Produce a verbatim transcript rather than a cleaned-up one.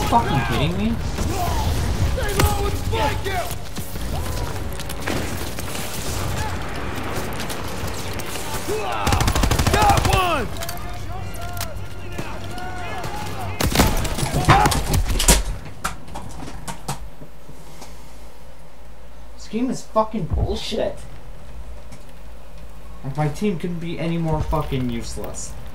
fucking kidding me? Got one! This game is fucking bullshit. Like, my team couldn't be any more fucking useless.